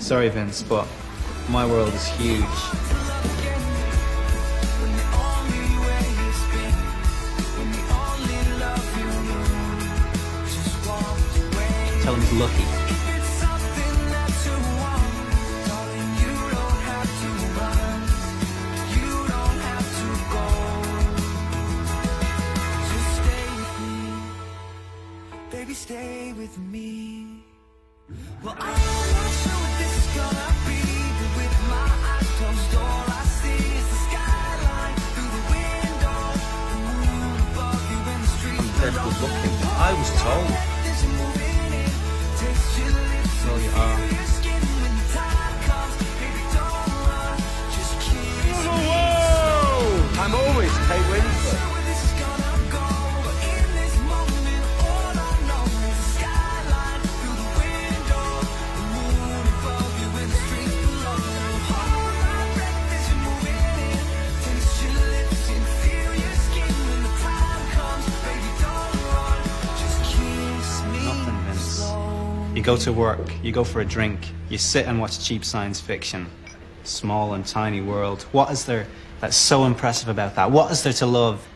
Sorry, Vince, but my world is huge. Tell him he's lucky. Baby, stay with me. Well, I'm not sure what this is gonna be, but with my eyes closed, all I see is the skyline through the window, the moon above you and the street. I'm dead good looking. I was told. So you are. Whoa! I'm always Kate Winslet. You go to work, you go for a drink, you sit and watch cheap science fiction. Small and tiny world. What is there that's so impressive about that? What is there to love?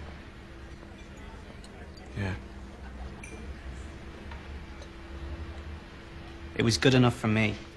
Yeah. It was good enough for me.